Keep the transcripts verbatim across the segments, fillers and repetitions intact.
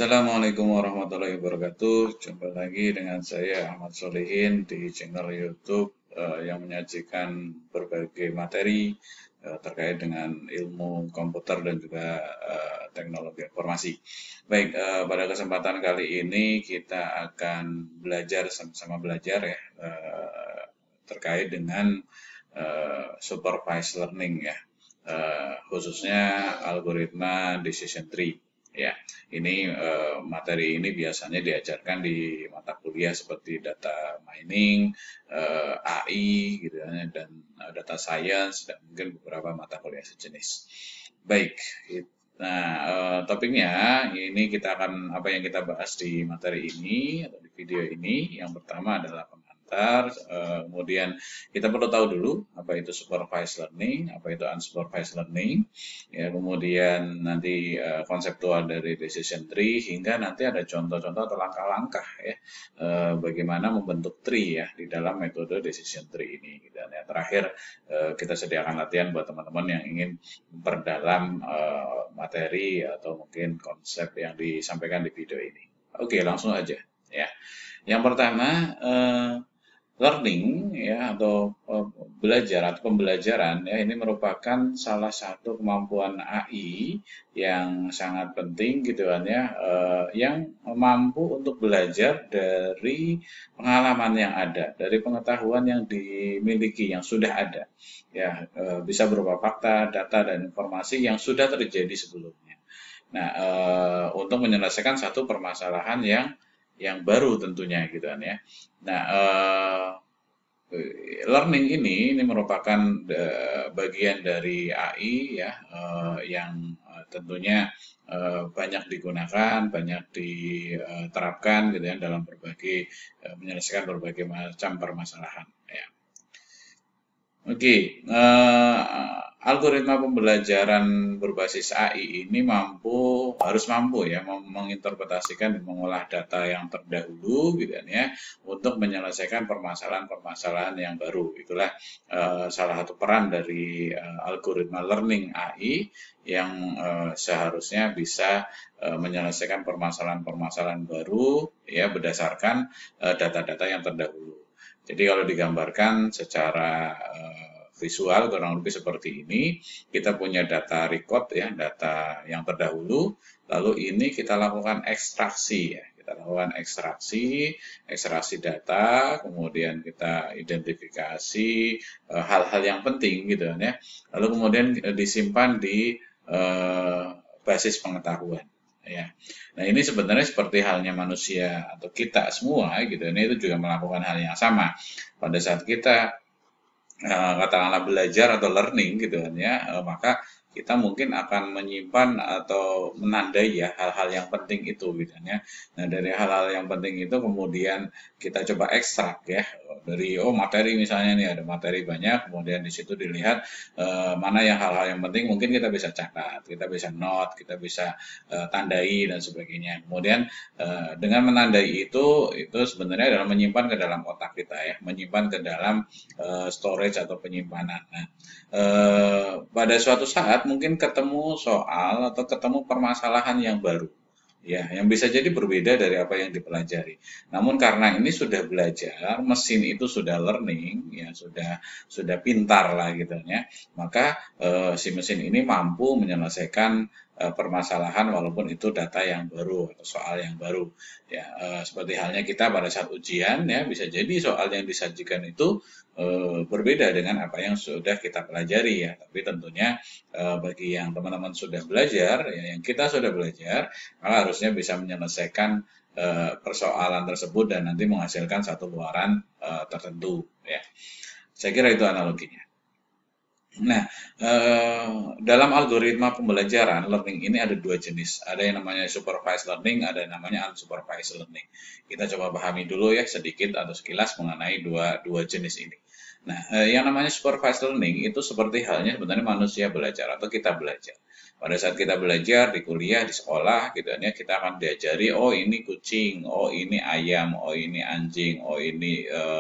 Assalamualaikum warahmatullahi wabarakatuh. Jumpa lagi dengan saya Ahmad Solihin di channel YouTube eh, yang menyajikan berbagai materi eh, terkait dengan ilmu komputer dan juga eh, teknologi informasi. Baik, eh, pada kesempatan kali ini kita akan belajar sama-sama belajar ya eh, terkait dengan eh, supervised learning ya, eh, khususnya algoritma decision tree. Ya, ini eh, materi ini biasanya diajarkan di mata kuliah seperti data mining, eh, A I, gitu ya, dan eh, data science dan mungkin beberapa mata kuliah sejenis. Baik, it- nah eh, topiknya ini kita akan apa yang kita bahas di materi ini atau di video ini. Yang pertama adalah pengantar, eh, kemudian kita perlu tahu dulu apa itu supervised learning, apa itu unsupervised learning. Ya, kemudian nanti uh, konseptual dari decision tree hingga nanti ada contoh-contoh atau langkah-langkah ya uh, bagaimana membentuk tree ya di dalam metode decision tree ini. Dan yang terakhir uh, kita sediakan latihan buat teman-teman yang ingin memperdalam uh, materi atau mungkin konsep yang disampaikan di video ini. Oke, langsung aja ya. Yang pertama uh, learning ya atau eh, belajar atau pembelajaran ya ini merupakan salah satu kemampuan A I yang sangat penting gitu kan ya eh, yang mampu untuk belajar dari pengalaman yang ada, dari pengetahuan yang dimiliki yang sudah ada ya eh, bisa berupa fakta, data dan informasi yang sudah terjadi sebelumnya. Nah, eh, untuk menyelesaikan satu permasalahan yang yang baru tentunya gitu kan ya. Nah, eh, learning ini ini merupakan eh, bagian dari A I ya eh, yang eh, tentunya eh, banyak digunakan, banyak diterapkan gitu ya dalam berbagai eh, menyelesaikan berbagai macam permasalahan ya. Oke, eh, algoritma pembelajaran berbasis A I ini mampu, harus mampu ya, menginterpretasikan dan mengolah data yang terdahulu gitu kan ya, untuk menyelesaikan permasalahan-permasalahan yang baru. Itulah eh, salah satu peran dari eh, algoritma learning A I yang eh, seharusnya bisa eh, menyelesaikan permasalahan-permasalahan baru ya berdasarkan eh, data-data yang terdahulu. Jadi kalau digambarkan secara uh, visual kurang lebih seperti ini, kita punya data record ya, data yang terdahulu, lalu ini kita lakukan ekstraksi ya, kita lakukan ekstraksi, ekstraksi data, kemudian kita identifikasi hal-hal uh, yang penting gitu kan ya, lalu kemudian uh, disimpan di uh, basis pengetahuan. Ya, nah ini sebenarnya seperti halnya manusia atau kita semua gitu, ini itu juga melakukan hal yang sama. Pada saat kita uh, katakanlah belajar atau learning gitu kan ya, uh, maka kita mungkin akan menyimpan atau menandai ya hal-hal yang penting itu gitu kan ya. Nah dari hal-hal yang penting itu kemudian kita coba ekstrak ya dari oh materi misalnya nih ada materi banyak, kemudian di situ dilihat uh, mana yang hal-hal yang penting mungkin kita bisa catat, kita bisa note, kita bisa uh, tandai dan sebagainya. Kemudian uh, dengan menandai itu itu sebenarnya adalah menyimpan ke dalam otak kita ya, menyimpan ke dalam uh, storage atau penyimpanan. Nah, uh, pada suatu saat mungkin ketemu soal atau ketemu permasalahan yang baru ya, yang bisa jadi berbeda dari apa yang dipelajari. Namun karena ini sudah belajar, mesin itu sudah learning, ya sudah sudah pintar lah gitu ya, maka eh, si mesin ini mampu menyelesaikan eh, permasalahan walaupun itu data yang baru atau soal yang baru. Ya, eh, seperti halnya kita pada saat ujian ya, bisa jadi soal yang disajikan itu eh, berbeda dengan apa yang sudah kita pelajari ya. Tapi tentunya eh, bagi yang teman-teman sudah belajar, ya, yang kita sudah belajar, maka harusnya bisa menyelesaikan uh, persoalan tersebut dan nanti menghasilkan satu luaran uh, tertentu ya. Saya kira itu analoginya. Nah, uh, dalam algoritma pembelajaran learning ini ada dua jenis. Ada yang namanya supervised learning, ada yang namanya unsupervised learning. Kita coba pahami dulu ya sedikit atau sekilas mengenai dua dua jenis ini. Nah, uh, yang namanya supervised learning itu seperti halnya sebenarnya manusia belajar atau kita belajar. Pada saat kita belajar di kuliah, di sekolah gitu ya, kita akan diajari oh ini kucing, oh ini ayam, oh ini anjing, oh ini uh,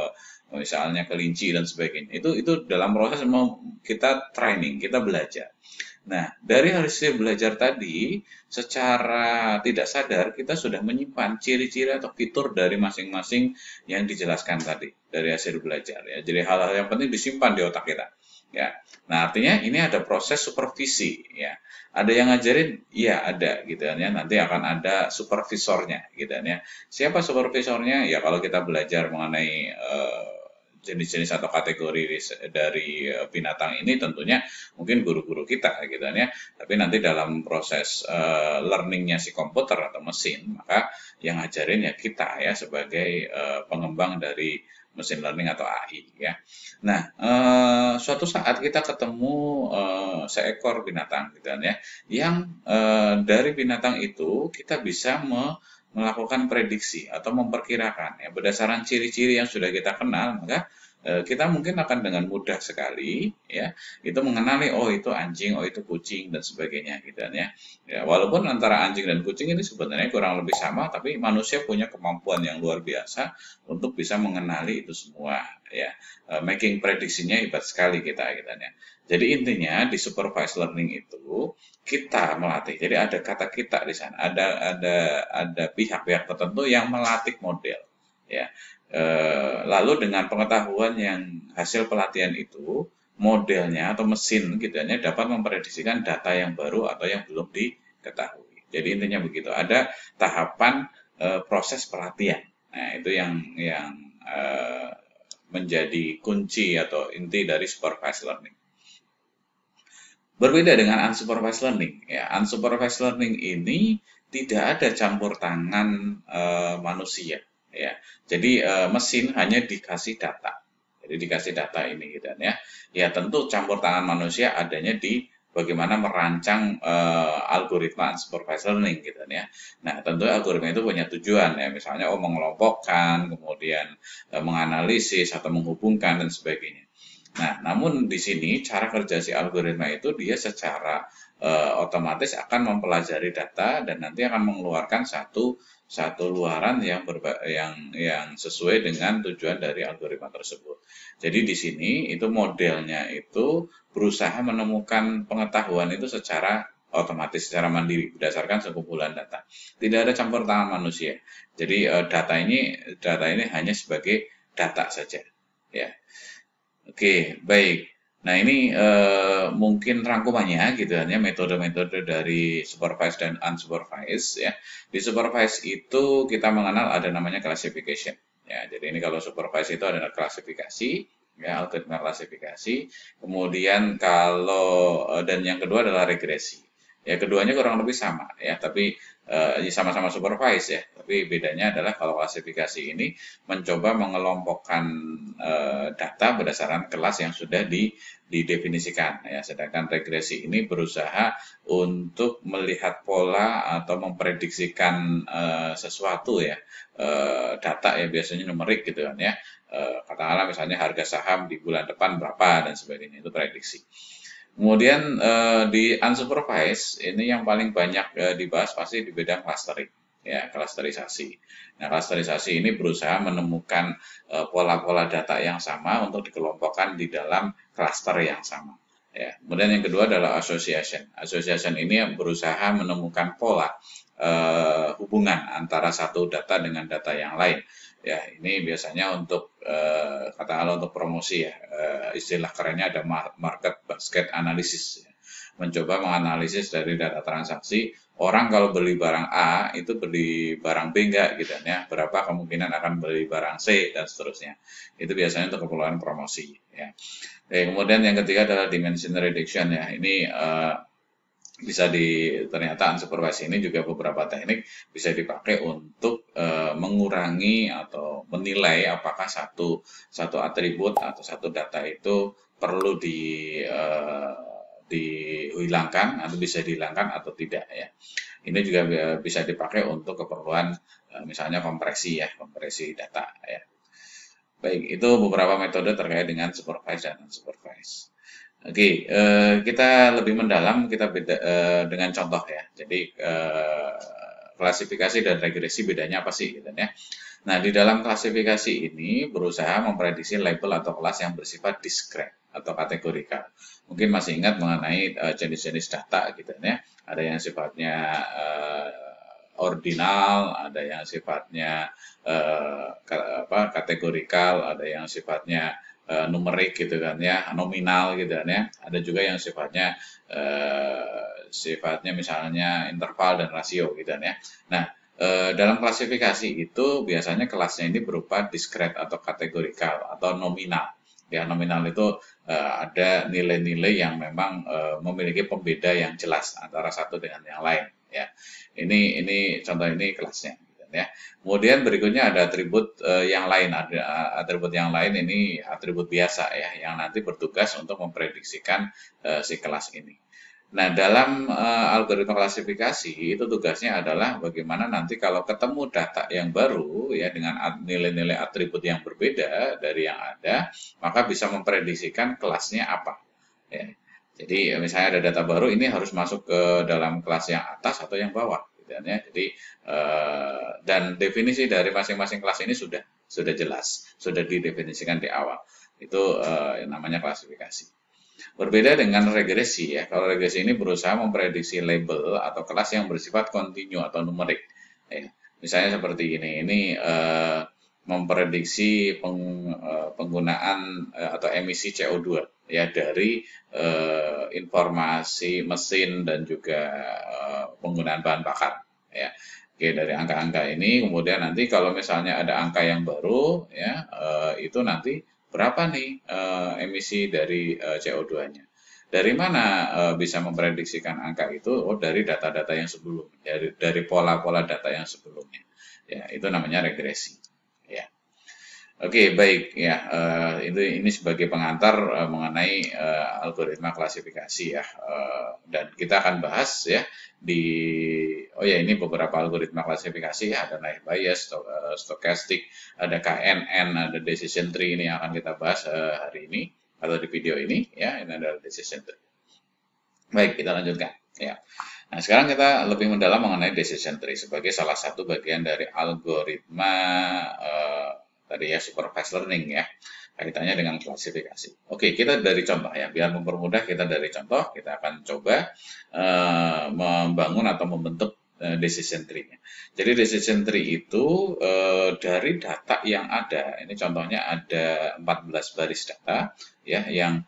misalnya kelinci dan sebagainya. Itu itu dalam proses mau kita training, kita belajar. Nah, dari hasil belajar tadi, secara tidak sadar kita sudah menyimpan ciri-ciri atau fitur dari masing-masing yang dijelaskan tadi dari hasil belajar ya. Jadi hal-hal yang penting disimpan di otak kita. Ya. Nah, artinya ini ada proses supervisi ya. Ada yang ngajarin? Iya, ada gitu kan ya. Nanti akan ada supervisornya gitu kan ya. Siapa supervisornya? Ya kalau kita belajar mengenai uh, jenis-jenis atau kategori dari binatang ini tentunya mungkin guru-guru kita gitu kan ya. Tapi nanti dalam proses uh, learningnya si komputer atau mesin, maka yang ngajarin ya kita ya sebagai uh, pengembang dari mesin learning atau A I ya. Nah, uh, suatu saat kita ketemu uh, seekor binatang gitu kan ya, yang uh, dari binatang itu kita bisa me melakukan prediksi atau memperkirakan ya berdasarkan ciri-ciri yang sudah kita kenal, maka kita mungkin akan dengan mudah sekali ya itu mengenali oh itu anjing, oh itu kucing dan sebagainya gitu kan ya. Ya walaupun antara anjing dan kucing ini sebenarnya kurang lebih sama, tapi manusia punya kemampuan yang luar biasa untuk bisa mengenali itu semua ya. Making prediksinya hebat sekali kita gitu kan ya. Jadi intinya di supervised learning itu kita melatih. Jadi ada kata kita di sana, ada ada ada pihak-pihak tertentu yang melatih model ya. Lalu dengan pengetahuan yang hasil pelatihan itu, modelnya atau mesin gitu ya dapat memprediksikan data yang baru atau yang belum diketahui. Jadi intinya begitu. Ada tahapan e, proses pelatihan. Nah itu yang yang e, menjadi kunci atau inti dari supervised learning. Berbeda dengan unsupervised learning. Ya, unsupervised learning ini tidak ada campur tangan e, manusia. Ya, jadi e, mesin hanya dikasih data, jadi dikasih data ini gitu ya. Ya tentu campur tangan manusia adanya di bagaimana merancang e, algoritma unsupervised learning gitu ya. Nah tentu algoritma itu punya tujuan ya, misalnya oh mengelompokkan, kemudian e, menganalisis atau menghubungkan dan sebagainya. Nah namun di sini cara kerja si algoritma itu dia secara e, otomatis akan mempelajari data dan nanti akan mengeluarkan satu satu luaran yang berba yang yang sesuai dengan tujuan dari algoritma tersebut. Jadi di sini itu modelnya itu berusaha menemukan pengetahuan itu secara otomatis, secara mandiri berdasarkan sekumpulan data. Tidak ada campur tangan manusia. Jadi data ini data ini hanya sebagai data saja. Ya, oke baik. Nah ini eh, mungkin rangkumannya gitu ya, metode-metode dari supervised dan unsupervised ya. Di supervised itu kita mengenal ada namanya classification ya. Jadi ini kalau supervised itu adalah klasifikasi ya, algoritma klasifikasi. Kemudian kalau dan yang kedua adalah regresi. Ya keduanya kurang lebih sama ya, tapi sama-sama uh, supervise ya, tapi bedanya adalah kalau klasifikasi ini mencoba mengelompokkan uh, data berdasarkan kelas yang sudah di, didefinisikan ya, sedangkan regresi ini berusaha untuk melihat pola atau memprediksikan uh, sesuatu ya, uh, data ya biasanya numerik gitu kan ya, uh, katakanlah misalnya harga saham di bulan depan berapa dan sebagainya, itu prediksi. Kemudian eh, di unsupervised ini yang paling banyak eh, dibahas pasti di bidang clustering ya, klasterisasi. Nah, klasterisasi ini berusaha menemukan pola-pola eh, data yang sama untuk dikelompokkan di dalam cluster yang sama. Ya. Kemudian yang kedua adalah association. Association ini yang berusaha menemukan pola eh, hubungan antara satu data dengan data yang lain. Ya, ini biasanya untuk eh, katakanlah untuk promosi ya, eh, istilah kerennya ada market basket analysis ya. Mencoba menganalisis dari data transaksi orang kalau beli barang A itu beli barang B enggak gitu ya, berapa kemungkinan akan beli barang C dan seterusnya. Itu biasanya untuk keperluan promosi ya. Oke, kemudian yang ketiga adalah dimension reduction ya. Ini eh, bisa di ternyata unsupervised ini juga beberapa teknik bisa dipakai untuk e, mengurangi atau menilai apakah satu satu atribut atau satu data itu perlu di e, dihilangkan atau bisa dihilangkan atau tidak ya. Ini juga bisa dipakai untuk keperluan e, misalnya kompresi ya, kompresi data ya. Baik, itu beberapa metode terkait dengan supervised dan unsupervised. Oke, eh, kita lebih mendalam kita beda eh, dengan contoh ya. Jadi eh, klasifikasi dan regresi bedanya apa sih gitu ya. Nah, di dalam klasifikasi ini berusaha memprediksi label atau kelas yang bersifat discrete atau kategorikal. Mungkin masih ingat mengenai uh, jenis-jenis data gitu ya. Ada yang sifatnya uh, ordinal, ada yang sifatnya uh, apa, kategorikal, ada yang sifatnya uh, numerik gitu kan ya, nominal gitu kan ya. Ada juga yang sifatnya uh, sifatnya misalnya interval dan rasio gitu kan ya. Nah, dalam klasifikasi itu biasanya kelasnya ini berupa discrete atau kategorikal atau nominal. Ya, nominal itu uh, ada nilai-nilai yang memang uh, memiliki pembeda yang jelas antara satu dengan yang lain. Ya, ini ini contoh ini kelasnya. Ya. Kemudian berikutnya ada atribut uh, yang lain. Ada atribut yang lain ini atribut biasa ya, yang nanti bertugas untuk memprediksikan uh, si kelas ini. Nah, dalam uh, algoritma klasifikasi itu tugasnya adalah bagaimana nanti kalau ketemu data yang baru ya dengan nilai-nilai atribut yang berbeda dari yang ada, maka bisa memprediksikan kelasnya apa. Ya. Jadi misalnya ada data baru ini harus masuk ke dalam kelas yang atas atau yang bawah, gitu ya. Jadi uh, dan definisi dari masing-masing kelas ini sudah sudah jelas, sudah didefinisikan di awal. Itu uh, namanya klasifikasi. Berbeda dengan regresi ya. Kalau regresi ini berusaha memprediksi label atau kelas yang bersifat kontinu atau numerik. Ya. Misalnya seperti ini. Ini uh, memprediksi peng, uh, penggunaan uh, atau emisi C O dua ya dari uh, informasi mesin dan juga uh, penggunaan bahan bakar ya. Oke, dari angka-angka ini kemudian nanti kalau misalnya ada angka yang baru ya uh, itu nanti berapa nih uh, emisi dari uh, C O dua-nya. Dari mana uh, bisa memprediksikan angka itu? Oh, dari data-data yang sebelumnya, dari dari pola-pola data yang sebelumnya. Ya, itu namanya regresi. Ya. Oke, baik ya. Uh, itu ini sebagai pengantar uh, mengenai uh, algoritma klasifikasi ya. Uh, dan kita akan bahas ya di oh ya ini beberapa algoritma klasifikasi ya, ada naive Bayes, uh, stochastic, ada K N N, ada decision tree ini yang akan kita bahas uh, hari ini atau di video ini ya. Ini adalah decision tree. Baik, kita lanjutkan ya. Nah, sekarang kita lebih mendalam mengenai decision tree sebagai salah satu bagian dari algoritma uh, tadi ya supervised learning ya, kaitannya dengan klasifikasi. Oke, kita dari contoh ya, biar mempermudah kita dari contoh, kita akan coba uh, membangun atau membentuk uh, decision tree-nya. Jadi decision tree itu uh, dari data yang ada, ini contohnya ada empat belas baris data ya yang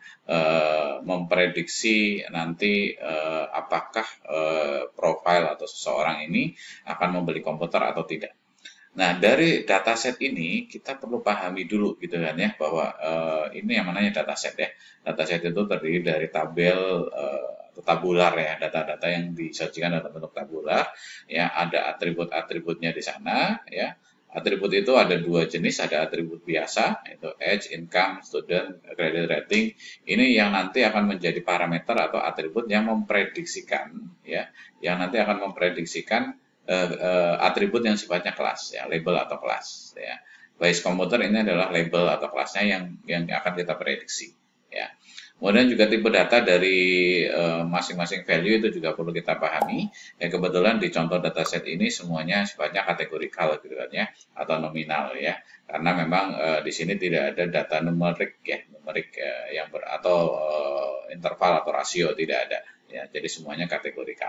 uh, memprediksi nanti uh, apakah uh, profil atau seseorang ini akan membeli komputer atau tidak. Nah, dari dataset ini kita perlu pahami dulu gitu kan ya bahwa uh, ini yang namanya dataset ya. Dataset itu terdiri dari tabel uh, tabular ya, data-data yang disajikan dalam bentuk tabular ya, ada atribut-atributnya di sana ya. Atribut itu ada dua jenis, ada atribut biasa yaitu age, income, student, credit rating. Ini yang nanti akan menjadi parameter atau atribut yang memprediksikan ya, yang nanti akan memprediksikan Uh, uh, atribut yang sifatnya kelas ya, label atau kelas ya. Bayes komputer ini adalah label atau kelasnya yang yang akan kita prediksi ya. Kemudian juga tipe data dari masing-masing uh, value itu juga perlu kita pahami. Ya, kebetulan di contoh dataset ini semuanya sifatnya kategorikal gitu kan ya, atau nominal ya. Karena memang uh, di sini tidak ada data numerik ya, numerik uh, yang ber atau uh, interval atau rasio tidak ada ya. Jadi semuanya kategorikal.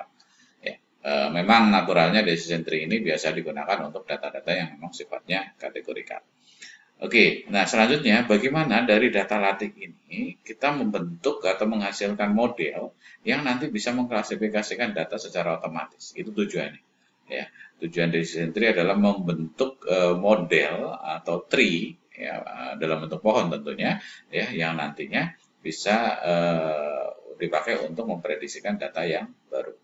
Uh, memang naturalnya decision tree ini biasa digunakan untuk data-data yang memang sifatnya kategorikal. Oke, nah selanjutnya bagaimana dari data latih ini kita membentuk atau menghasilkan model yang nanti bisa mengklasifikasikan data secara otomatis. Itu tujuannya. Ya, tujuan decision tree adalah membentuk uh, model atau tree ya, uh, dalam bentuk pohon tentunya ya, yang nantinya bisa uh, dipakai untuk memprediksikan data yang baru.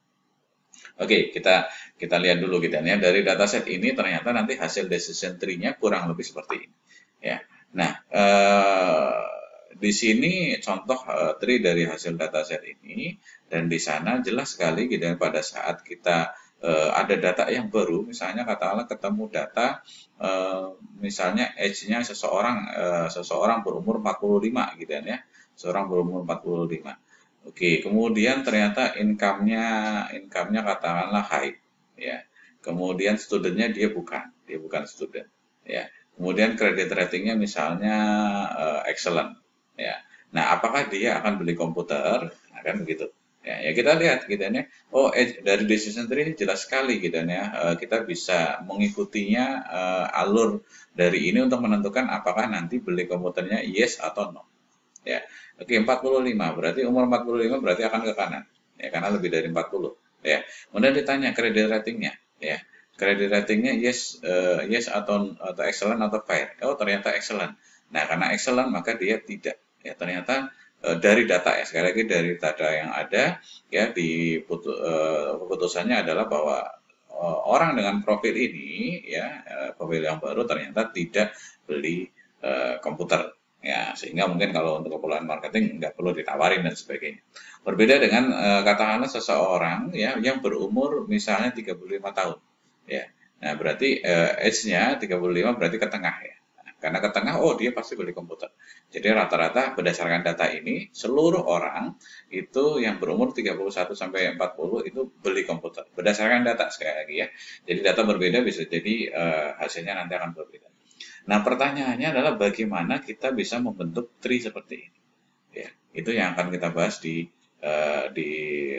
Oke, kita kita lihat dulu gitu ya. Dari dataset ini ternyata nanti hasil decision tree-nya kurang lebih seperti ini. Ya. Nah, eh, di sini contoh eh, tree dari hasil dataset ini dan di sana jelas sekali gitu ya, pada saat kita eh, ada data yang baru, misalnya katakanlah ketemu data eh, misalnya age-nya seseorang eh, seseorang berumur empat puluh lima gitu ya. Seorang berumur empat puluh lima. Oke, kemudian ternyata income-nya income-nya katakanlah high ya. Kemudian studentnya dia bukan dia bukan student. Ya. Kemudian kredit ratingnya misalnya uh, excellent. Ya. Nah, apakah dia akan beli komputer? Nah, kan begitu. Ya, ya kita lihat gitu ya. Oh, eh, dari decision tree jelas sekali gitu ya. Uh, kita bisa mengikutinya uh, alur dari ini untuk menentukan apakah nanti beli komputernya yes atau no. Ya. Oke, empat puluh lima berarti umur empat puluh lima berarti akan ke kanan. Ya, karena lebih dari empat puluh. Ya. Kemudian ditanya kredit ratingnya, ya. Kredit ratingnya yes uh, yes atau atau excellent atau fair. Oh, ternyata excellent. Nah, karena excellent maka dia tidak. Ya, ternyata uh, dari data ya, sekali lagi dari data yang ada ya di putu, uh, keputusannya adalah bahwa uh, orang dengan profil ini ya, uh, profil yang baru ternyata tidak beli uh, komputer. Ya, sehingga mungkin kalau untuk keperluan marketing nggak perlu ditawarin dan sebagainya. Berbeda dengan uh, katakanlah seseorang ya yang berumur misalnya tiga puluh lima tahun. Ya. Nah, berarti uh, age-nya tiga puluh lima berarti ke tengah ya. Nah, karena ke tengah, oh dia pasti beli komputer. Jadi rata-rata berdasarkan data ini, seluruh orang itu yang berumur tiga puluh satu sampai empat puluh itu beli komputer. Berdasarkan data sekali lagi ya. Jadi data berbeda bisa jadi uh, hasilnya nanti akan berbeda. Nah, pertanyaannya adalah bagaimana kita bisa membentuk tree seperti ini. Ya, itu yang akan kita bahas di uh, di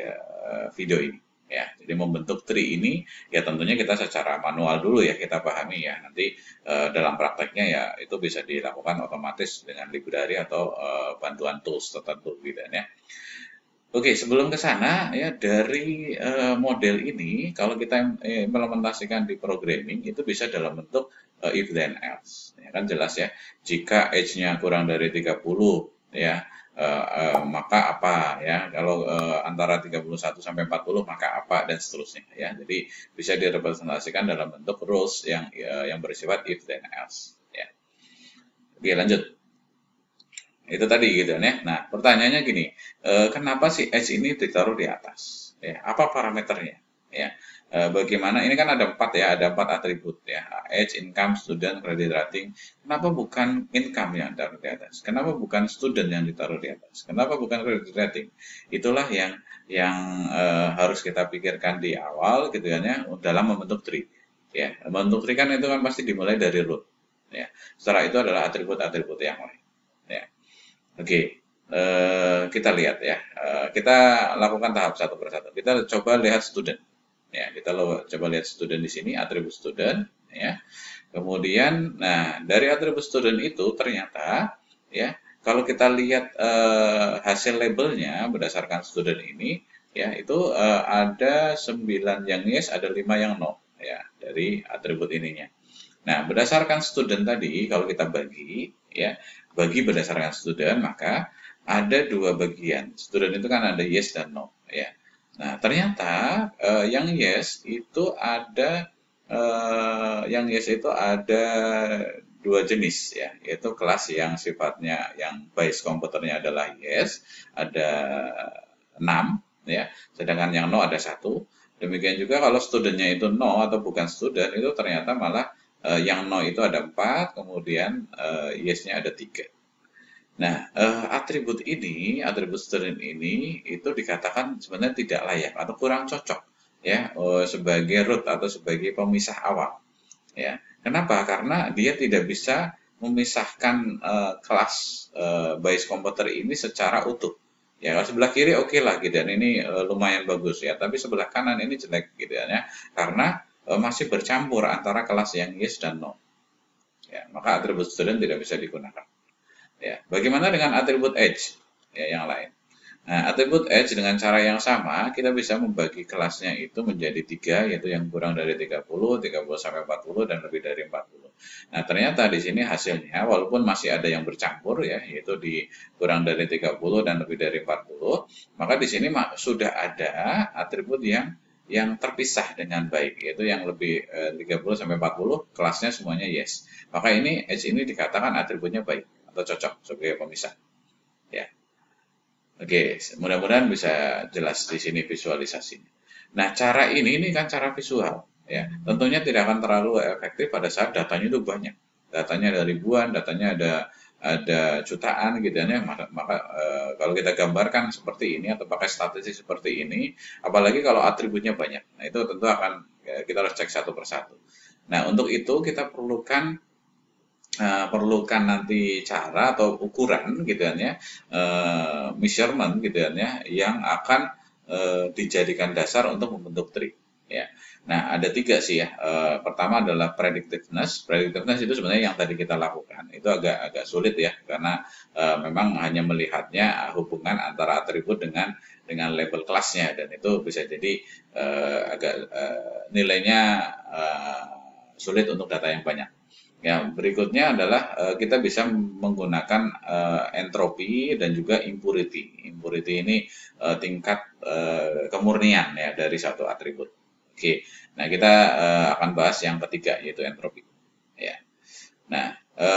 uh, video ini. Ya, jadi membentuk tree ini ya tentunya kita secara manual dulu ya kita pahami ya. Nanti uh, dalam prakteknya ya itu bisa dilakukan otomatis dengan library atau uh, bantuan tools tertentu gitu ya. Oke, sebelum ke sana ya dari uh, model ini kalau kita implementasikan di programming itu bisa dalam bentuk uh, if then else. Ya kan jelas ya. Jika age-nya kurang dari tiga puluh ya uh, uh, maka apa ya. Kalau uh, antara tiga puluh satu sampai empat puluh maka apa dan seterusnya ya. Jadi bisa direpresentasikan dalam bentuk rules yang uh, yang bersifat if then else ya. Oke, lanjut. Itu tadi gitu ya. Nah, pertanyaannya gini, e, kenapa sih age ini ditaruh di atas? Ya, apa parameternya? Ya, e, bagaimana? Ini kan ada empat ya, ada empat atribut ya, age, income, student, credit rating. Kenapa bukan income yang ditaruh di atas? Kenapa bukan student yang ditaruh di atas? Kenapa bukan credit rating? Itulah yang yang e, harus kita pikirkan di awal gitu ya, dalam membentuk tree. Ya, membentuk tree kan itu kan pasti dimulai dari root. Ya, setelah itu adalah atribut-atribut yang lain. Ya. Oke, eh, kita lihat ya. Eh, kita lakukan tahap satu persatu. Kita coba lihat student. Ya, kita lo, coba lihat student di sini, atribut student. Ya. Kemudian, nah dari atribut student itu ternyata, ya, kalau kita lihat eh, hasil labelnya berdasarkan student ini, ya itu eh, ada sembilan yang yes, ada lima yang no, ya dari atribut ininya. Nah, berdasarkan student tadi, kalau kita bagi, ya bagi berdasarkan student, maka ada dua bagian. Student itu kan ada yes dan no, ya. Nah, ternyata uh, yang yes itu ada uh, yang yes itu ada dua jenis ya, yaitu kelas yang sifatnya yang base komputernya adalah yes, ada enam ya, sedangkan yang no ada satu. Demikian juga kalau studentnya itu no atau bukan student itu ternyata malah Uh, yang no itu ada empat, kemudian uh, yes-nya ada tiga. Nah, uh, atribut ini, atribut student ini itu dikatakan sebenarnya tidak layak atau kurang cocok ya uh, sebagai root atau sebagai pemisah awal. Ya, kenapa? Karena dia tidak bisa memisahkan uh, kelas uh, base komputer ini secara utuh. Ya, kalau sebelah kiri oke okay lah gitu, dan ini uh, lumayan bagus ya, tapi sebelah kanan ini jelek gitu ya, karena masih bercampur antara kelas yang yes dan no. Ya, maka atribut student tidak bisa digunakan. Ya, bagaimana dengan atribut age? Ya, yang lain. Nah, atribut age dengan cara yang sama, kita bisa membagi kelasnya itu menjadi tiga, yaitu yang kurang dari tiga puluh, tiga puluh sampai empat puluh, dan lebih dari empat puluh. Nah, ternyata di sini hasilnya, walaupun masih ada yang bercampur, ya, yaitu di kurang dari tiga puluh dan lebih dari empat puluh, maka di sini sudah ada atribut yang yang terpisah dengan baik, yaitu yang lebih eh, tiga puluh sampai empat puluh kelasnya semuanya yes. Maka ini age ini dikatakan atributnya baik atau cocok sebagai pemisah. Ya. Oke, mudah-mudahan bisa jelas di sini visualisasinya. Nah, cara ini ini kan cara visual, ya. Tentunya tidak akan terlalu efektif pada saat datanya itu banyak. Datanya ada ribuan, datanya ada ada jutaan gitu ya, maka, maka e, kalau kita gambarkan seperti ini atau pakai statistik seperti ini, apalagi kalau atributnya banyak, nah itu tentu akan ya, kita harus cek satu persatu. Nah, untuk itu kita perlukan uh, perlukan nanti cara atau ukuran gitu kan ya, uh, measurement gitu kan ya, yang akan uh, dijadikan dasar untuk membentuk tree. Ya. Nah, ada tiga sih ya. Uh, pertama adalah predictiveness. Predictiveness itu sebenarnya yang tadi kita lakukan. Itu agak agak sulit ya, karena uh, memang hanya melihatnya hubungan antara atribut dengan dengan label kelasnya, dan itu bisa jadi uh, agak uh, nilainya uh, sulit untuk data yang banyak. Ya, berikutnya adalah uh, kita bisa menggunakan uh, entropi dan juga impurity. Impurity ini uh, tingkat uh, kemurnian ya dari satu atribut. Oke, nah kita uh, akan bahas yang ketiga, yaitu entropi. Ya, nah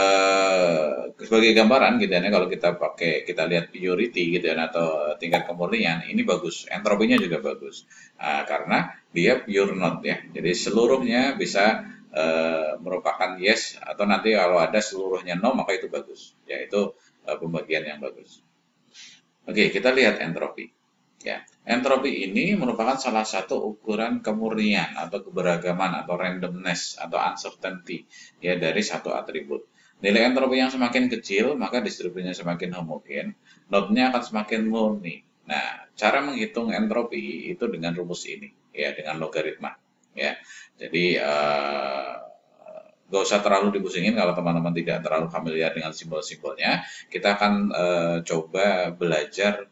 uh, sebagai gambaran gitu ya, kalau kita pakai kita lihat purity gitu ya, atau tingkat kemurnian, ini bagus, entropinya juga bagus, uh, karena dia pure not ya, jadi seluruhnya bisa uh, merupakan yes, atau nanti kalau ada seluruhnya no maka itu bagus, yaitu uh, pembagian yang bagus. Oke, kita lihat entropi. Ya, entropi ini merupakan salah satu ukuran kemurnian atau keberagaman atau randomness atau uncertainty ya dari satu atribut. Nilai entropi yang semakin kecil maka distribusinya semakin homogen, node-nya akan semakin murni. Nah, cara menghitung entropi itu dengan rumus ini ya, dengan logaritma ya. Jadi uh, gak usah terlalu dipusingin kalau teman-teman tidak terlalu familiar dengan simbol-simbolnya. Kita akan uh, coba belajar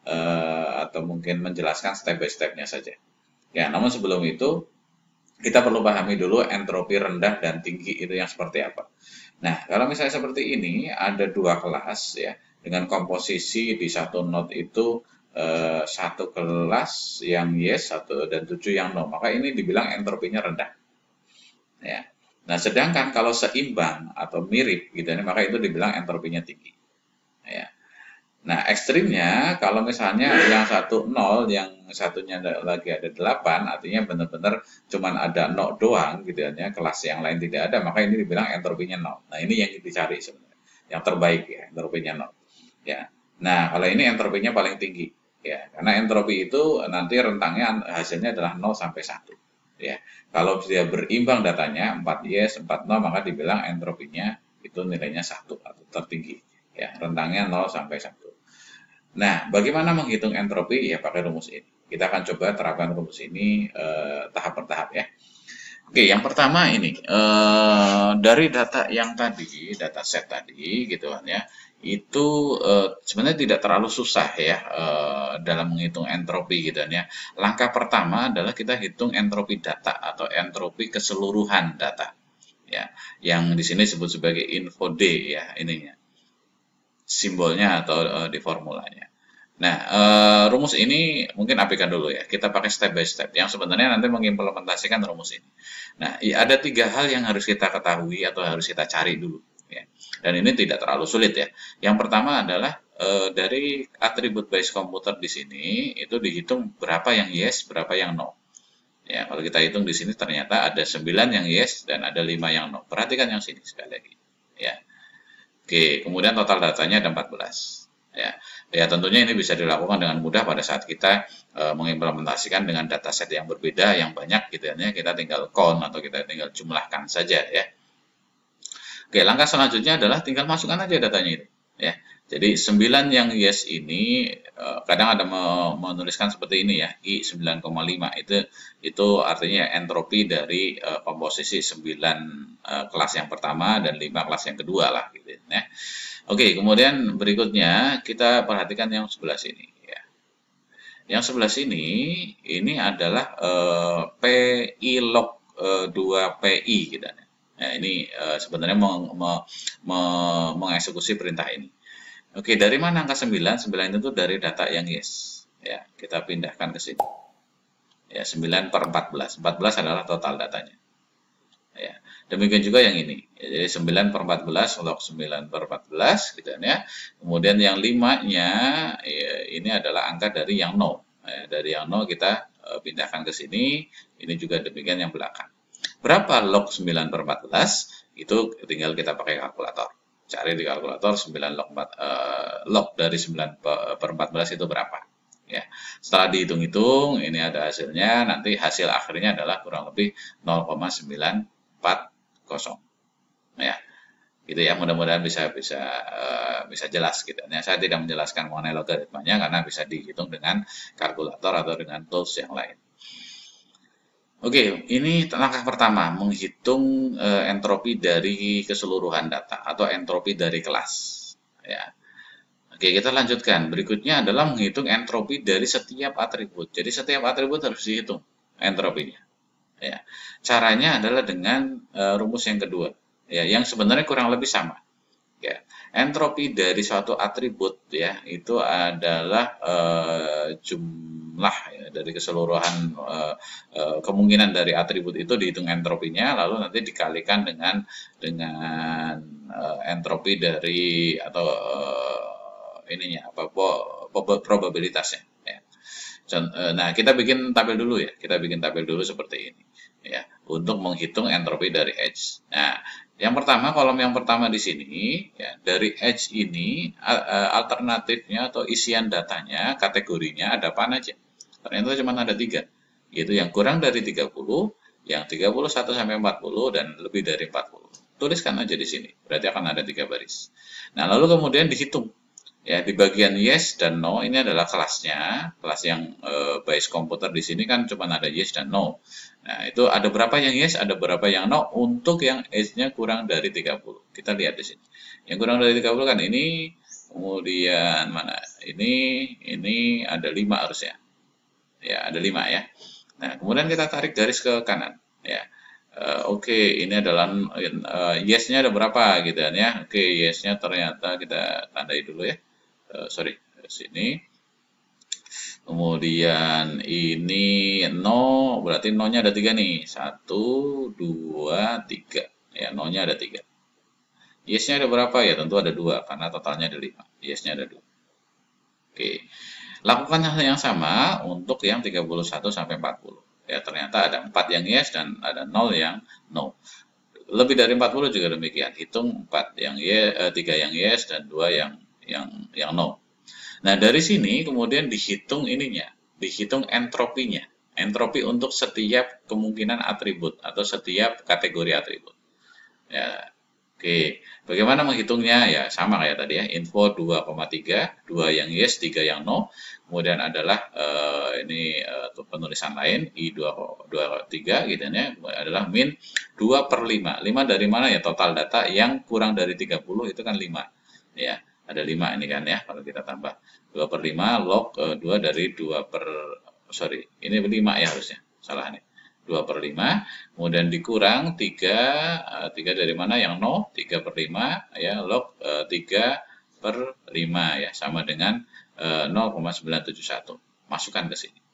Uh, atau mungkin menjelaskan step by step-nya saja. Ya, namun sebelum itu kita perlu pahami dulu entropi rendah dan tinggi itu yang seperti apa. Nah, kalau misalnya seperti ini ada dua kelas ya, dengan komposisi di satu node itu uh, satu kelas yang yes satu dan tujuh yang no, maka ini dibilang entropinya rendah. Ya. Nah, sedangkan kalau seimbang atau mirip gitu ya, maka itu dibilang entropinya tinggi. Ya. Nah, ekstrimnya kalau misalnya yang satu nol, yang satunya lagi ada delapan, artinya benar-benar cuman ada nol doang gitu ya, kelas yang lain tidak ada, maka ini dibilang entropinya nol. Nah, ini yang dicari sebenarnya. Yang terbaik ya, entropinya nol. Ya. Nah, kalau ini entropinya paling tinggi ya, karena entropi itu nanti rentangnya hasilnya adalah nol sampai satu. Ya. Kalau dia berimbang datanya empat yes, empat no, maka dibilang entropinya itu nilainya satu atau tertinggi. Ya, rentangnya nol sampai satu. Nah, bagaimana menghitung entropi? Ya, pakai rumus ini. Kita akan coba terapkan rumus ini eh, tahap per tahap ya. Oke, yang pertama ini eh, dari data yang tadi, data set tadi, gitu kan ya, itu eh, sebenarnya tidak terlalu susah ya eh, dalam menghitung entropi gitu kan ya. Langkah pertama adalah kita hitung entropi data atau entropi keseluruhan data, ya, yang di sini disebut sebagai info D ya ininya, simbolnya atau uh, di formulanya. Nah, uh, rumus ini mungkin abaikan dulu ya. Kita pakai step by step. Yang sebenarnya nanti mengimplementasikan rumus ini. Nah, ada tiga hal yang harus kita ketahui atau harus kita cari dulu. Ya. Dan ini tidak terlalu sulit ya. Yang pertama adalah uh, dari atribut base komputer di sini itu dihitung berapa yang yes, berapa yang no. Ya, kalau kita hitung di sini ternyata ada sembilan yang yes dan ada lima yang no. Perhatikan yang sini sekali lagi. Ya. Oke, kemudian total datanya ada empat belas. Ya, ya tentunya ini bisa dilakukan dengan mudah pada saat kita e, mengimplementasikan dengan dataset yang berbeda, yang banyak gitu ya. Kita tinggal count atau kita tinggal jumlahkan saja ya. Oke, langkah selanjutnya adalah tinggal masukkan aja datanya itu. Ya, jadi sembilan yang yes ini e, kadang ada menuliskan seperti ini ya, I sembilan koma lima itu itu artinya entropi dari e, komposisi sembilan e, kelas yang pertama dan lima kelas yang kedua lah gitu ya. Oke, kemudian berikutnya kita perhatikan yang sebelah sini ya. Yang sebelah sini ini adalah e, P I log e, dua P I gitu. Nah, ini e, sebenarnya meng, me, me, mengeksekusi perintah ini. Oke, dari mana angka sembilan? sembilan itu dari data yang yes. Ya, kita pindahkan ke sini. Ya, sembilan per empat belas. empat belas adalah total datanya. Ya, demikian juga yang ini. Jadi sembilan per empat belas log sembilan per empat belas gitu ya. Kemudian yang lima-nya ya, ini adalah angka dari yang no. Ya, dari yang no kita uh, pindahkan ke sini. Ini juga demikian yang belakang. Berapa log sembilan per empat belas? Itu tinggal kita pakai kalkulator. Cari di kalkulator sembilan log, empat, uh, log dari sembilan per empat belas itu berapa. Ya, setelah dihitung-hitung, ini ada hasilnya. Nanti hasil akhirnya adalah kurang lebih nol koma sembilan empat kosong. Ya. Gitu ya, mudah-mudahan bisa bisa uh, bisa jelas gitu. Nah, saya tidak menjelaskan mengenai logaritmanya karena bisa dihitung dengan kalkulator atau dengan tools yang lain. Oke, ini langkah pertama, menghitung uh, entropi dari keseluruhan data atau entropi dari kelas. Ya. Oke, kita lanjutkan. Berikutnya adalah menghitung entropi dari setiap atribut. Jadi setiap atribut harus dihitung entropinya. Ya. Caranya adalah dengan uh, rumus yang kedua, ya, yang sebenarnya kurang lebih sama. Ya. Entropi dari suatu atribut ya itu adalah uh, jumlah ya, dari keseluruhan uh, uh, kemungkinan dari atribut itu dihitung entropinya, lalu nanti dikalikan dengan dengan uh, entropi dari atau uh, ininya apa probabilitasnya. Ya. Nah, kita bikin tabel dulu ya, kita bikin tabel dulu seperti ini ya untuk menghitung entropi dari H. Nah, yang pertama, kolom yang pertama di sini ya, dari H ini alternatifnya atau isian datanya, kategorinya ada apa aja? Ternyata cuma ada tiga, yaitu yang kurang dari tiga puluh, yang tiga puluh satu sampai empat puluh, dan lebih dari empat puluh. Tuliskan aja di sini, berarti akan ada tiga baris. Nah, lalu kemudian dihitung. Ya, di bagian yes dan no ini adalah kelasnya, kelas yang e, base komputer di sini kan cuma ada yes dan no. Nah, itu ada berapa yang yes, ada berapa yang no untuk yang age-nya kurang dari tiga puluh. Kita lihat di sini. Yang kurang dari tiga puluh kan ini, kemudian mana? Ini, ini ada lima harusnya. Ya, ada lima ya. Nah, kemudian kita tarik garis ke kanan, ya. Uh, Oke, okay, ini adalah uh, yes-nya ada berapa gitu kan ya. Oke, okay, yes-nya ternyata kita tandai dulu ya. Uh, sorry, sini. Kemudian ini no, berarti no-nya ada tiga nih. Satu, dua, tiga. Ya, no-nya ada tiga. Yes-nya ada berapa ya? Tentu ada dua, karena totalnya ada lima. Yes-nya ada dua. Oke. Lakukan hal yang sama untuk yang tiga puluh satu sampai empat puluh. Ya, ternyata ada empat yang yes dan ada nol yang no. Lebih dari empat puluh juga demikian. Hitung empat yang yes, tiga yang yes dan dua yang yang yang no. Nah, dari sini kemudian dihitung ininya, dihitung entropinya. Entropi untuk setiap kemungkinan atribut atau setiap kategori atribut. Ya, oke. Bagaimana menghitungnya? Ya, sama kayak tadi ya. Info dua koma tiga, dua yang yes, tiga yang no. Kemudian adalah uh, ini uh, penulisan lain, I dua koma tiga gitu ya, adalah min dua per lima. lima dari mana ya? Total data yang kurang dari tiga puluh itu kan lima. Ya, ada lima ini kan ya, kalau kita tambah. dua per lima log uh, dua dari dua per, sorry, ini lima ya harusnya, salah nih. dua per lima, kemudian dikurang tiga, uh, tiga dari mana yang no, tiga per lima, ya, log uh, tiga per lima, ya, sama dengan uh, nol koma sembilan tujuh satu, masukkan ke sini.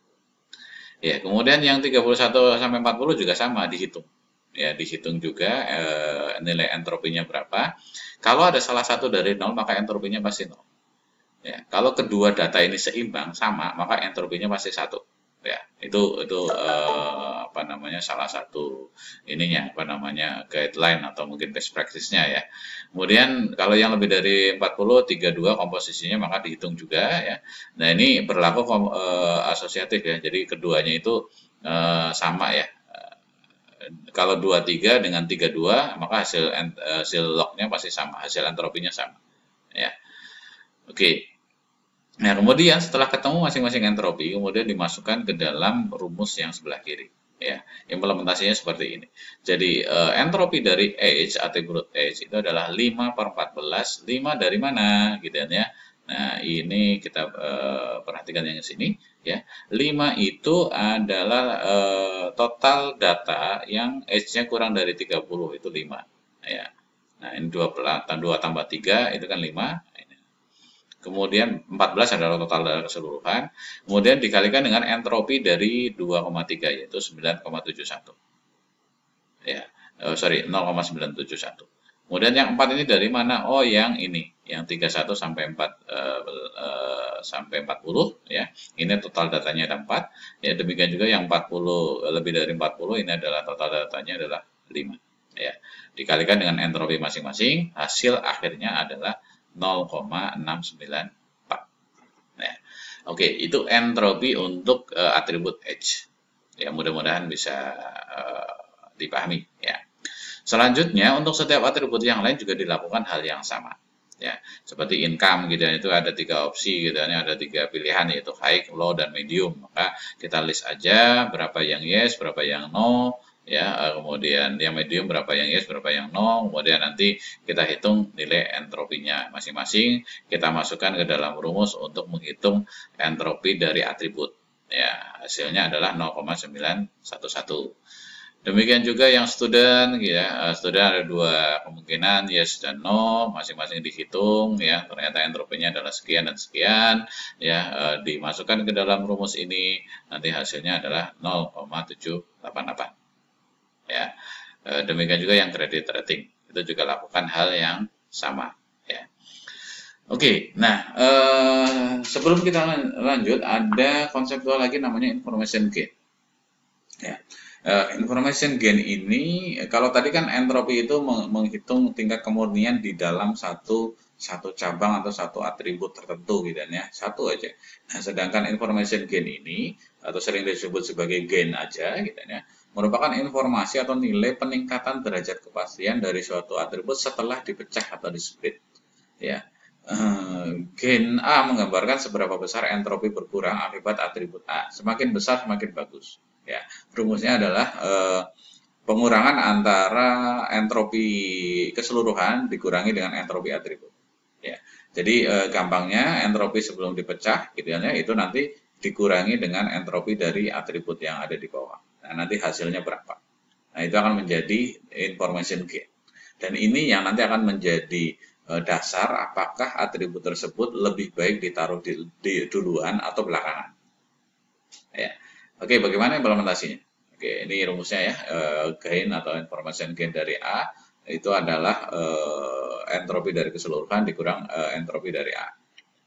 Ya, kemudian yang tiga puluh satu sampai empat puluh juga sama, dihitung. Ya, dihitung juga uh, nilai entropinya berapa. Kalau ada salah satu dari nol, maka entropinya pasti nol. Ya, kalau kedua data ini seimbang sama, maka entropinya pasti satu. Ya, itu itu eh, apa namanya salah satu ininya apa namanya guideline atau mungkin best practice-nya ya. Kemudian kalau yang lebih dari empat puluh, tiga puluh dua komposisinya maka dihitung juga ya. Nah, ini berlaku eh, asosiatif ya. Jadi keduanya itu eh, sama ya. Kalau dua puluh tiga dengan tiga puluh dua maka hasil hasil lognya pasti sama, hasil entropinya sama. Ya. Oke. Nah, kemudian setelah ketemu masing-masing entropi, kemudian dimasukkan ke dalam rumus yang sebelah kiri. Ya, implementasinya seperti ini. Jadi, uh, entropi dari H, atribut H, itu adalah lima per empat belas. lima dari mana? Gitu ya. Nah, ini kita uh, perhatikan yang di sini. Ya, lima itu adalah uh, total data yang H-nya kurang dari tiga puluh, itu lima. Ya. Nah, ini dua, dua tambah tiga, itu kan lima. Kemudian empat belas adalah total dari keseluruhan. Kemudian dikalikan dengan entropi dari dua koma tiga yaitu sembilan koma tujuh satu. Ya, oh, sorry nol koma sembilan tujuh satu. Kemudian yang empat ini dari mana? Oh, yang ini, yang tiga puluh satu sampai empat uh, uh, sampai empat puluh ya. Ini total datanya ada empat. Ya, demikian juga yang empat puluh lebih dari empat puluh ini adalah total datanya adalah lima ya. Dikalikan dengan entropi masing-masing, hasil akhirnya adalah nol koma enam sembilan empat. Nah, oke, okay, itu entropi untuk uh, atribut H. Ya, mudah-mudahan bisa uh, dipahami ya. Selanjutnya, untuk setiap atribut yang lain juga dilakukan hal yang sama. Ya, seperti income gitu ya, itu ada tiga opsi gitu ya, ada tiga pilihan yaitu high, low, dan medium. Maka kita list aja berapa yang yes, berapa yang no, ya, kemudian yang medium berapa yang yes, berapa yang no, kemudian nanti kita hitung nilai entropinya masing-masing, kita masukkan ke dalam rumus untuk menghitung entropi dari atribut. Ya, hasilnya adalah nol koma sembilan satu satu. Demikian juga yang student, ya, student ada dua kemungkinan yes dan no, masing-masing dihitung, ya, ternyata entropinya adalah sekian dan sekian, ya, eh, dimasukkan ke dalam rumus ini, nanti hasilnya adalah nol koma tujuh delapan delapan, ya. Eh, demikian juga yang credit rating, itu juga lakukan hal yang sama, ya. Oke, nah eh, sebelum kita lanjut, ada konseptual lagi namanya information gain, ya. Uh, information gain ini, kalau tadi kan entropi itu menghitung tingkat kemurnian di dalam satu satu cabang atau satu atribut tertentu gitu ya, satu aja. Nah, sedangkan information gain ini atau sering disebut sebagai gain aja gitu ya, merupakan informasi atau nilai peningkatan derajat kepastian dari suatu atribut setelah dipecah atau di-split. Ya. Uh, gain A menggambarkan seberapa besar entropi berkurang akibat atribut A. Semakin besar semakin bagus. Ya, rumusnya adalah eh, pengurangan antara entropi keseluruhan dikurangi dengan entropi atribut. Ya, jadi eh, gampangnya entropi sebelum dipecah, gitu ya, itu nanti dikurangi dengan entropi dari atribut yang ada di bawah. Nah, nanti hasilnya berapa? Nah, itu akan menjadi information gain. Dan ini yang nanti akan menjadi eh, dasar apakah atribut tersebut lebih baik ditaruh di, di duluan atau belakangan. Ya. Oke, bagaimana implementasinya? Oke, ini rumusnya ya, uh, gain atau information gain dari A itu adalah uh, entropi dari keseluruhan dikurang uh, entropi dari A.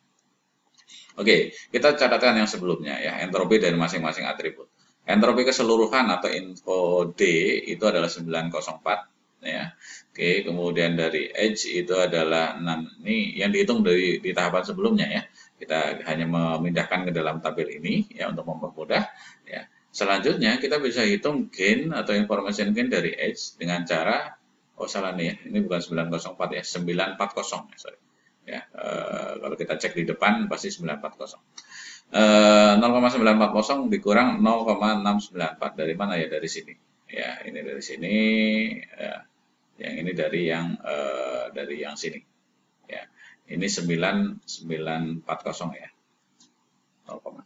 Oke, kita catatkan yang sebelumnya ya, entropi dari masing-masing atribut. Entropi keseluruhan atau info D itu adalah sembilan nol empat ya. Oke, kemudian dari edge itu adalah enam. Ini yang dihitung dari di tahapan sebelumnya ya. Kita hanya memindahkan ke dalam tabel ini ya untuk mempermudah ya. Selanjutnya kita bisa hitung gain atau information gain dari edge dengan cara, oh salah nih ya, ini bukan sembilan nol empat ya, sembilan empat nol ya, sorry. Ya, e, kalau kita cek di depan pasti sembilan empat nol. E, nol koma sembilan empat nol dikurang nol koma enam sembilan empat dari mana ya? Dari sini. Ya, ini dari sini. Ya, yang ini dari yang e, dari yang sini. Ya, ini sembilan sembilan empat nol ya. nol.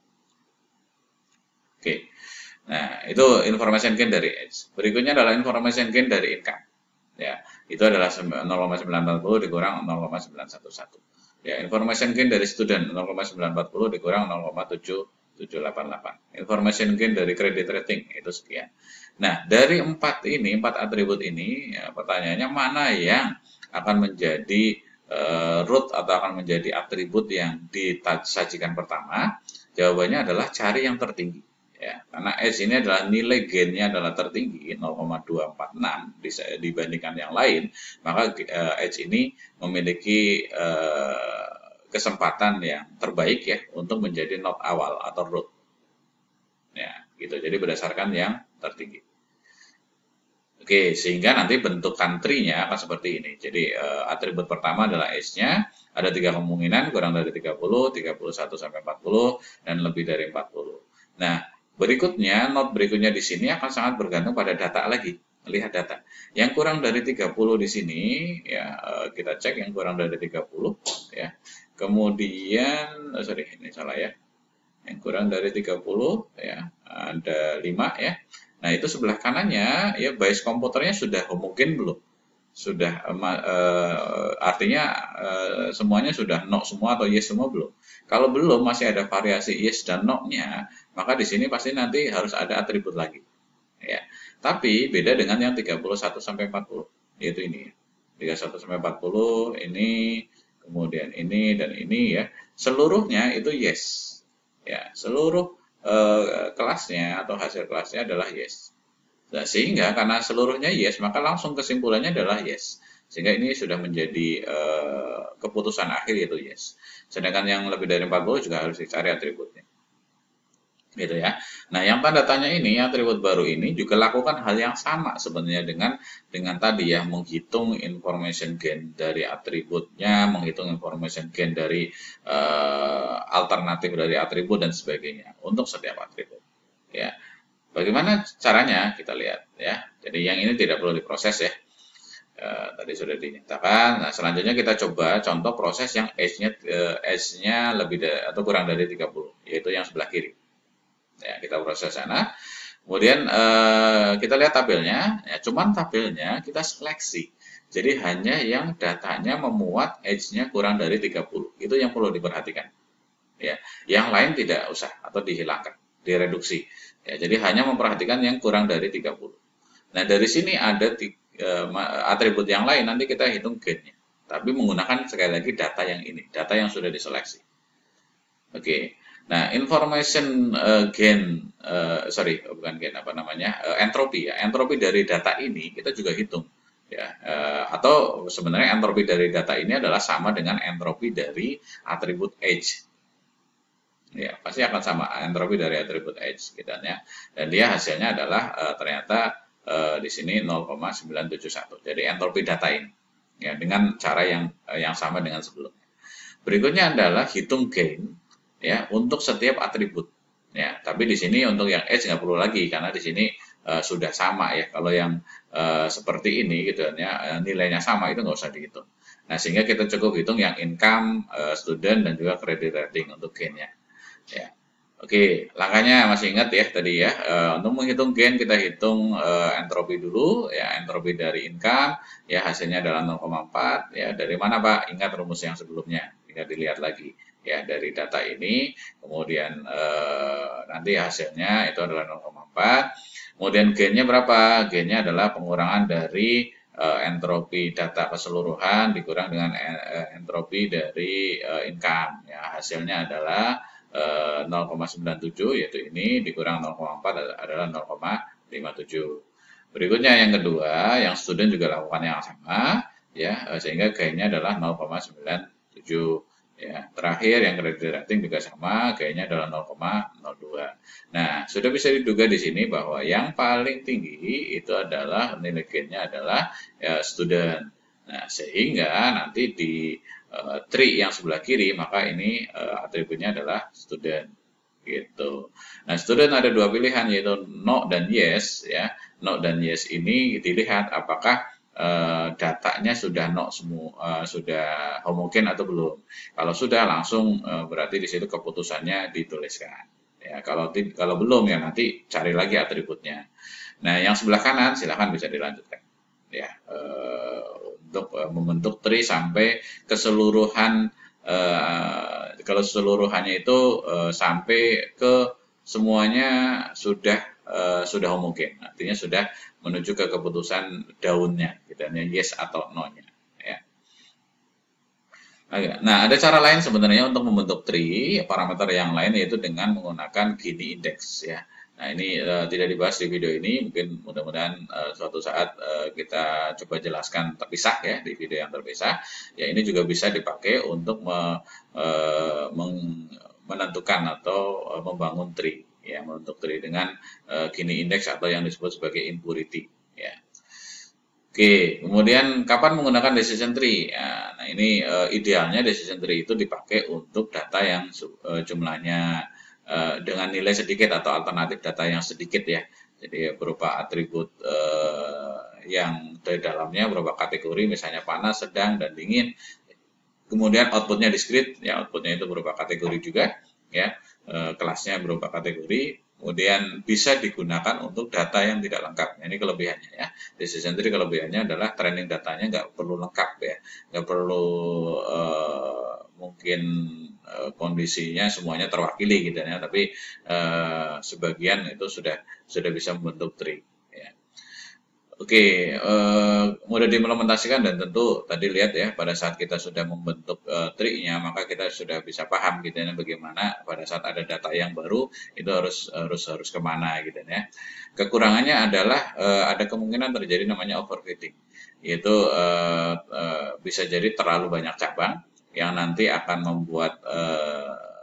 Oke. Nah, itu information gain dari edge. Berikutnya adalah information gain dari income. Ya, itu adalah nol koma sembilan empat nol dikurang nol koma sembilan satu satu. Ya, information gain dari student nol koma sembilan empat nol dikurang nol koma tujuh tujuh delapan delapan. Information gain dari credit rating itu sekian. Nah, dari empat ini, empat atribut ini, ya, pertanyaannya mana yang akan menjadi uh, root atau akan menjadi atribut yang disajikan pertama? Jawabannya adalah cari yang tertinggi. Ya, karena edge ini adalah nilai gainnya adalah tertinggi nol koma dua empat enam dibandingkan yang lain, maka uh, edge ini memiliki uh, kesempatan yang terbaik ya untuk menjadi node awal atau root. Ya, gitu. Jadi berdasarkan yang tertinggi. Oke, sehingga nanti bentukan tree-nya akan seperti ini. Jadi uh, atribut pertama adalah edge-nya, ada tiga kemungkinan, kurang dari tiga puluh, tiga puluh satu sampai empat puluh, dan lebih dari empat puluh. Nah, berikutnya, node berikutnya di sini akan sangat bergantung pada data lagi. Lihat data. Yang kurang dari tiga puluh di sini, ya kita cek yang kurang dari tiga puluh. Ya. Kemudian, oh sorry, ini salah ya. Yang kurang dari tiga puluh, ya ada lima ya. Nah, itu sebelah kanannya, ya bias komputernya sudah homogen belum? Sudah, uh, artinya uh, semuanya sudah no semua atau yes semua belum? Kalau belum, masih ada variasi yes dan no-nya, maka di sini pasti nanti harus ada atribut lagi. Ya. Tapi beda dengan yang tiga puluh satu sampai empat puluh, yaitu ini. tiga puluh satu sampai empat puluh ini, kemudian ini dan ini ya. Seluruhnya itu yes. Ya, seluruh uh, kelasnya atau hasil kelasnya adalah yes. Nah, sehingga karena seluruhnya yes, maka langsung kesimpulannya adalah yes. Sehingga ini sudah menjadi uh, keputusan akhir yaitu yes. Sedangkan yang lebih dari empat puluh juga harus dicari atributnya. gitu ya. Nah, yang tanda tanya ini, atribut baru ini juga lakukan hal yang sama sebenarnya dengan dengan tadi ya, menghitung information gain dari atributnya, menghitung information gain dari uh, alternatif dari atribut dan sebagainya untuk setiap atribut. Ya, bagaimana caranya kita lihat ya. Jadi yang ini tidak perlu diproses ya. Uh, tadi sudah dinyatakan. Nah, selanjutnya kita coba contoh proses yang edge-nya uh, edge-nya lebih atau kurang dari tiga puluh, yaitu yang sebelah kiri. Ya, kita proses sana. Kemudian eh, kita lihat tabelnya, ya, cuman tabelnya kita seleksi. Jadi hanya yang datanya memuat edge-nya kurang dari tiga puluh. Itu yang perlu diperhatikan. Ya, yang lain tidak usah atau dihilangkan, direduksi. Ya, jadi hanya memperhatikan yang kurang dari tiga puluh. Nah, dari sini ada tiga, eh, atribut yang lain, nanti kita hitung gain-nya. Tapi menggunakan sekali lagi data yang ini, data yang sudah diseleksi. Oke. Nah, information uh, gain, uh, sorry, bukan gain, apa namanya, uh, entropi ya. Entropi dari data ini kita juga hitung, ya. Uh, atau sebenarnya entropi dari data ini adalah sama dengan entropi dari atribut age. Ya, pasti akan sama entropi dari atribut age, gitu ya. Dan dia hasilnya adalah uh, ternyata uh, di sini nol koma sembilan tujuh satu. Jadi entropi data ini, ya, dengan cara yang uh, yang sama dengan sebelumnya. Berikutnya adalah hitung gain ya untuk setiap atribut ya, tapi di sini untuk yang edge nggak perlu lagi karena di sini uh, sudah sama ya. Kalau yang uh, seperti ini gitu ya, nilainya sama itu nggak usah dihitung. Nah, sehingga kita cukup hitung yang income, uh, student, dan juga credit rating untuk gainnya ya. Oke, langkahnya masih ingat ya tadi ya. Uh, untuk menghitung gain kita hitung uh, entropi dulu ya, entropi dari income ya, hasilnya adalah nol koma empat ya. Dari mana Pak? Ingat rumus yang sebelumnya, tinggal dilihat lagi ya dari data ini. Kemudian uh, nanti hasilnya itu adalah nol koma empat. Kemudian gainnya berapa? Gainnya adalah pengurangan dari uh, entropi data keseluruhan dikurang dengan uh, entropi dari uh, income ya. Hasilnya adalah nol koma sembilan tujuh, yaitu ini dikurang nol koma empat adalah nol koma lima tujuh. Berikutnya yang kedua, yang student juga lakukan yang sama ya, sehingga gainnya adalah nol koma sembilan tujuh ya. Terakhir yang credit rating juga sama, gainnya adalah nol koma nol dua. Nah, sudah bisa diduga di sini bahwa yang paling tinggi itu adalah nilai gainnya adalah ya, student. Nah, sehingga nanti di Uh, tree yang sebelah kiri, maka ini uh, atributnya adalah student gitu. Nah, student ada dua pilihan, yaitu no dan yes ya. No dan yes ini dilihat apakah uh, datanya sudah no semua, uh, sudah homogen atau belum. Kalau sudah, langsung uh, berarti di situ keputusannya dituliskan ya. Kalau kalau belum ya nanti cari lagi atributnya. Nah, yang sebelah kanan silahkan bisa dilanjutkan ya. Uh, untuk uh, membentuk tree sampai keseluruhan, uh, kalau keseluruhannya itu uh, sampai ke semuanya sudah uh, sudah homogen, artinya sudah menuju ke keputusan daunnya, gitu, yes atau no-nya. Ya. Nah, ada cara lain sebenarnya untuk membentuk tree, parameter yang lain yaitu dengan menggunakan Gini index ya. Nah, ini uh, tidak dibahas di video ini, mungkin mudah-mudahan uh, suatu saat uh, kita coba jelaskan terpisah ya di video yang terpisah. Ya, ini juga bisa dipakai untuk me, uh, meng, menentukan atau uh, membangun tree ya, membentuk tree dengan uh, Gini index atau yang disebut sebagai impurity ya. Oke, kemudian kapan menggunakan decision tree? Ya, nah, ini uh, idealnya decision tree itu dipakai untuk data yang uh, jumlahnya Uh, dengan nilai sedikit atau alternatif data yang sedikit ya. Jadi berupa atribut uh, yang dari dalamnya berupa kategori, misalnya panas, sedang, dan dingin. Kemudian outputnya discrete, ya outputnya itu berupa kategori juga, ya uh, kelasnya berupa kategori. Kemudian bisa digunakan untuk data yang tidak lengkap. Nah, ini kelebihannya ya. Decision tree kelebihannya adalah training datanya nggak perlu lengkap ya, nggak perlu uh, mungkin uh, kondisinya semuanya terwakili gitu ya, tapi uh, sebagian itu sudah sudah bisa membentuk tree. Ya. Oke, uh, mudah diimplementasikan dan tentu tadi lihat ya, pada saat kita sudah membentuk uh, tree-nya, maka kita sudah bisa paham gitu ya bagaimana pada saat ada data yang baru itu harus harus harus kemana gitu ya. Kekurangannya adalah uh, ada kemungkinan terjadi namanya overfitting, yaitu uh, uh, bisa jadi terlalu banyak cabang yang nanti akan membuat uh,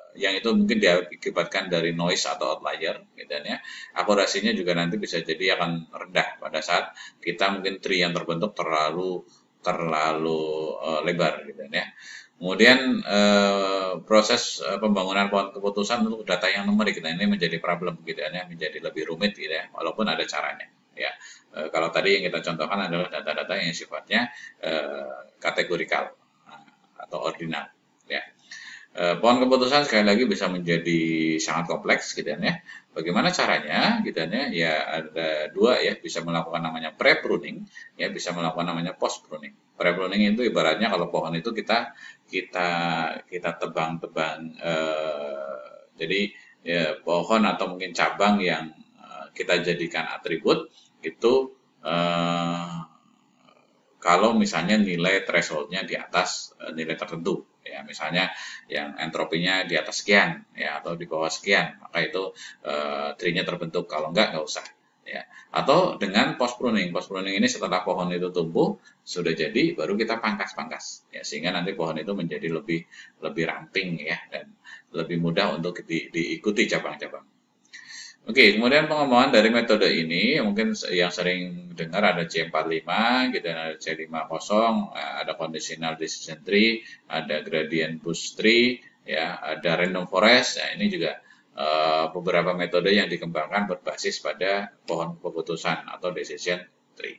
yang itu mungkin diakibatkan dari noise atau outlier gitu ya. Akurasinya juga nanti bisa jadi akan rendah pada saat kita mungkin tree yang terbentuk terlalu terlalu uh, lebar gitu ya. Kemudian uh, proses uh, pembangunan pohon keputusan untuk data yang numerik nah ini menjadi problem gitu ya, menjadi lebih rumit gitu ya, walaupun ada caranya ya. Uh, kalau tadi yang kita contohkan adalah data-data yang sifatnya uh, kategorikal uh, atau ordinal ya. Uh, pohon keputusan sekali lagi bisa menjadi sangat kompleks gitu ya. Bagaimana caranya gitu ya? Ya ada dua ya, bisa melakukan namanya pre-pruning ya, bisa melakukan namanya post-pruning. Pre-pruning itu ibaratnya kalau pohon itu kita kita kita tebang-tebang eh, jadi ya, pohon atau mungkin cabang yang eh, kita jadikan atribut itu eh, kalau misalnya nilai thresholdnya di atas eh, nilai tertentu ya, misalnya yang entropinya di atas sekian ya atau di bawah sekian, maka itu eh, tree-nya terbentuk. Kalau enggak nggak usah ya. Atau dengan post pruning. Post pruning ini setelah pohon itu tumbuh sudah jadi baru kita pangkas-pangkas ya, sehingga nanti pohon itu menjadi lebih lebih ramping ya dan lebih mudah untuk di, diikuti cabang-cabang. Oke, kemudian pengembangan dari metode ini mungkin yang sering dengar ada C empat puluh lima gitu, ada C lima puluh, ada conditional decision tree, ada gradient boost tree, ya, ada random forest. Nah, ini juga uh, beberapa metode yang dikembangkan berbasis pada pohon keputusan atau decision tree.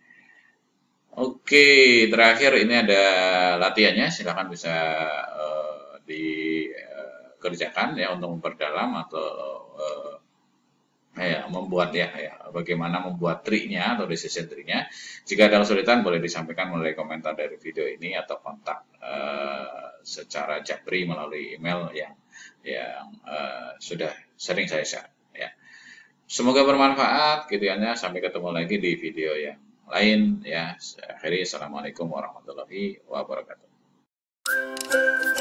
Oke, terakhir ini ada latihannya, silakan bisa uh, dikerjakan uh, ya untuk memperdalam atau uh, ya, membuat ya, ya bagaimana membuat tree-nya atau decision tree-nya. Jika ada kesulitan boleh disampaikan melalui komentar dari video ini atau kontak uh, secara japri melalui email yang yang uh, sudah sering saya share ya. Semoga bermanfaat gitu ya. Sampai ketemu lagi di video yang lain ya. Akhirnya assalamualaikum warahmatullahi wabarakatuh.